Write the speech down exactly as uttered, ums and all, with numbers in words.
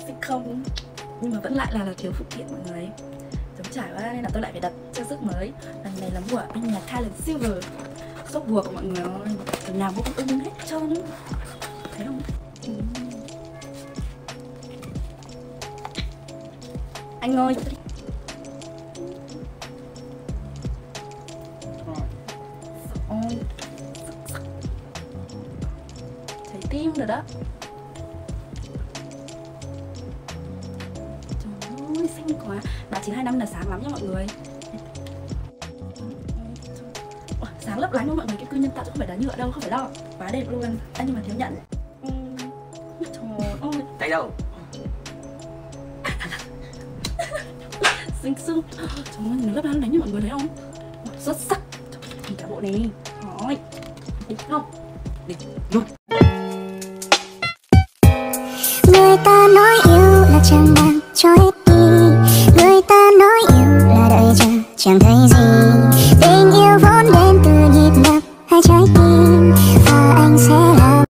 xinh không? Nhưng mà vẫn lại là, là thiếu phụ kiện mọi người. Giống trải quá nên là tôi lại phải đặt trang sức mới. Lần này là mua ở bên nhà Talent Silver, shop bùa của mọi người ơi. Lần nào mua cũng ưng hết trơn nữa. Thấy không? Ừ. Anh ơi, ôi, thấy tim rồi đó. Trời ơi, xinh quá. Đá chín hai năm là sáng lắm nha mọi người. Ôi, sáng lấp lánh luôn mọi người, cái cư nhân tạo chứ không phải đá nhựa đâu, không phải đâu. Quá đẹp luôn. À, nhưng mà thiếu nhận. Trời ơi, Tay đâu? xinh xinh. Trời ơi, nó lấp lánh đấy như mọi người thấy không? Xuất sắc. Nhìn cả bộ này. Rồi. Địch không? Địch luôn. Người ta nói yêu là chẳng làm cho hết đi, người ta nói yêu là đợi chờ chẳng thấy gì.